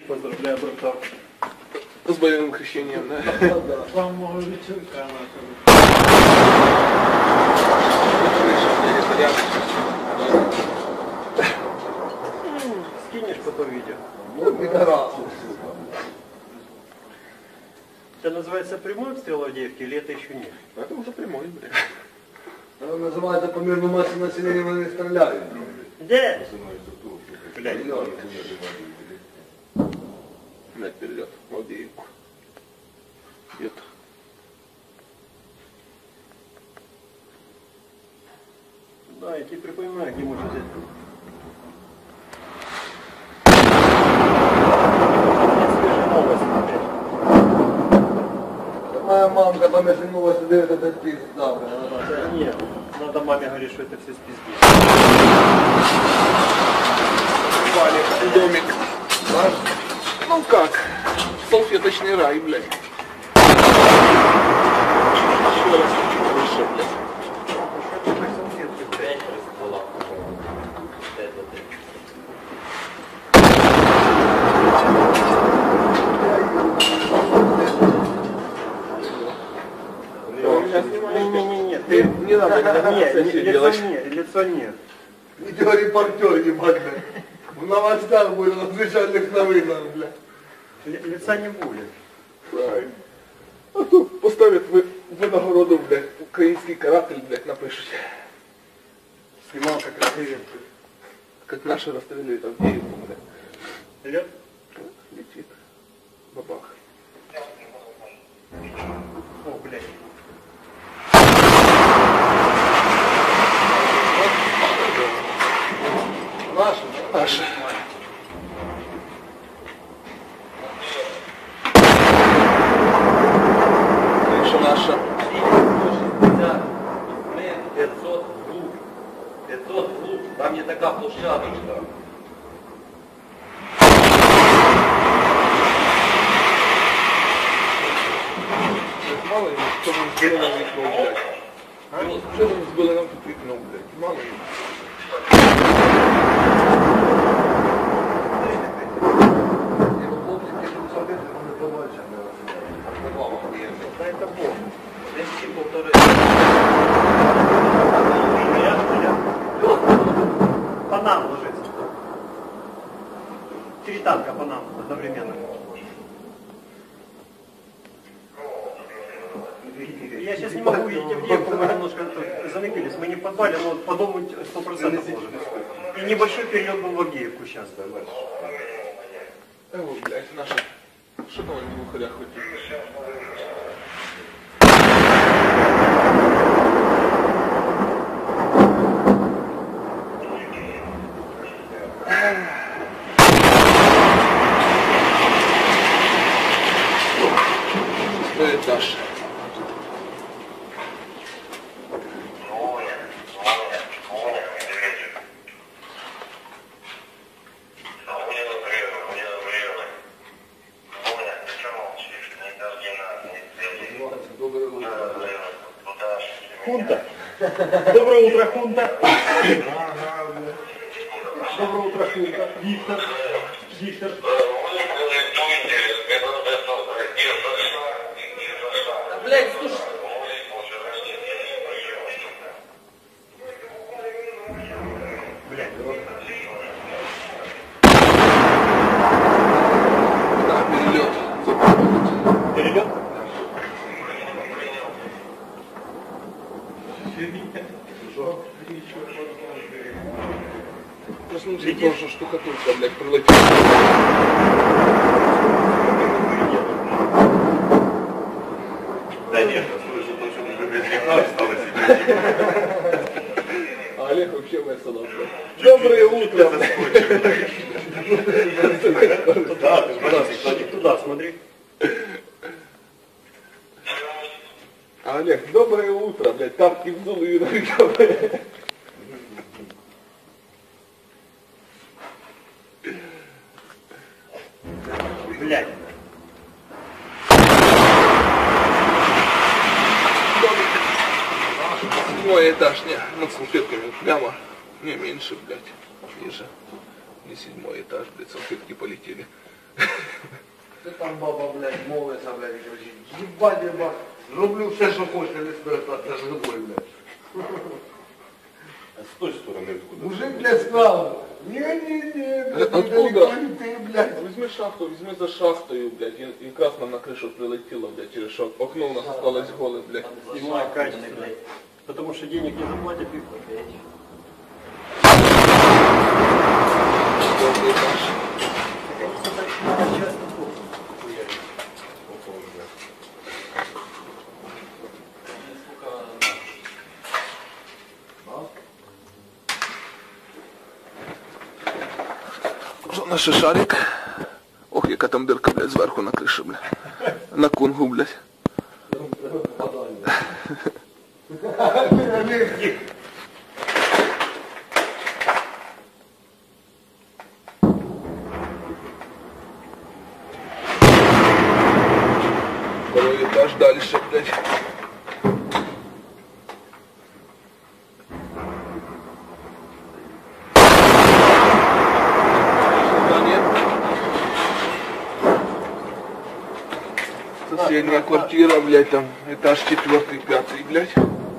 Поздравляю, братан. С боевым крещением, да? Вам мого вечерка Скинешь потом видео. Ну, пидорас. Это называется прямой обстрел Авдеевки или это еще нет? Это уже прямой, блядь. Это называется по мирному массе населения мы не стреляем. Где? Блядь. Блядь, перелет в Авдеевку. Где-то. Да, я тебе припоминаю, где можно взять. Моя мамка там, если новости дает, это пизда. Нет, надо маме говорить, что это все спизди. Валик, домик. Ну как? Салфеточный рай, блядь. Еще раз выше, блядь. Не-не-не, ты Не надо, лицо нет. Видеорепортер, ебать, блядь. В новостях будет, на отвечательных новинах, блядь. Лица не будет. Правильно. А то поставят винагороду, блядь, украинский каратель, блядь, напишут. Снимал как раз Как наши расстреляли там Авдеевку, блядь. лет. Летит. Бабах. О, блядь. Наши, Наши. Крыша наша. 500 вглубь. 500 вглубь. Там не така площадочка. Мало ли, что мы сбили нам вікно, блядь. Что там сбили нам тут вікно, блядь? Мало ли. Да это Бог. Десь полтори. По нам ложится. 3 танка по нам одновременно. Я сейчас не могу видеть Авдеевку, мы немножко заныкались. Мы не в подвале, но по дому 100% ложимся. И небольшой перелет был в Авдеевку сейчас. Вот, блядь, наши. Что там они в уходях хоть? Шестой этаж. Хунта. Доброе утро, Хунта. Доброе утро, Хунта. Виктор. Виктор. Блядь, слушай. Блядь. Да, перелет. Перелет? Посмотри, тоже штукатурка, блядь, прилетела. Да нет, слышу, то, что уже без вікна стало сидеть. А Олег вообще весело, блядь. Доброе утро, блядь. Туда, ты туда смотри. А Олег, доброе утро, блядь, тапки вдул и блядь. Блядь. Седьмой этаж, не, над салфетками прямо, не меньше, блядь, ниже. Не 7-й этаж, блядь, салфетки полетели. Там баба, блядь, молиться, блядь, і кричить, їбать, їбать, роблю все, що хочеш, не спертатися живой, блядь. А с той стороны откуда? Мужик, блядь, сказав, ні, блядь, Откуда? недалеко не ти, блядь. Візьми шахту, візьми за шахтою, блядь, і якраз нам на кришу прилетіло, блядь, через що окно у нас осталось голе, блядь. Снимай качественно. Потому что денег не заплатят и Добрий наш. Що наш шарик? Ох, яка там дирка, блядь, зверху на криші, блядь. На кунгу, блядь. Второй этаж дальше, блядь. Соседняя квартира, блядь, там этаж 4-й, 5-й, блядь.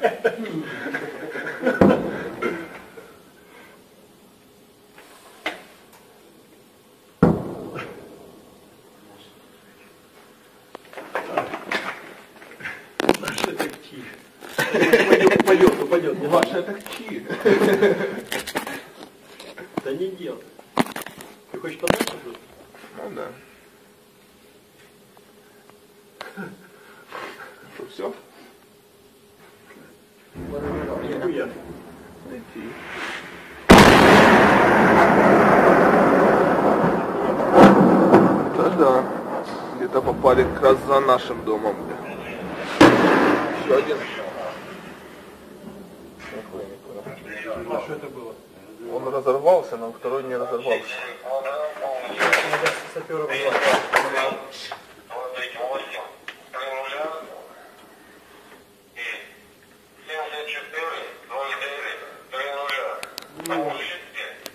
упадет. Ваша так чи? Да не делай. Ты хочешь подальше тут? Ну да. Что, все? Нихуя. Лети. Да. Где-то попали как раз за нашим домом, бля. Еще один. А что это было? Он разорвался, но второй не разорвался. Надо сапера позвать.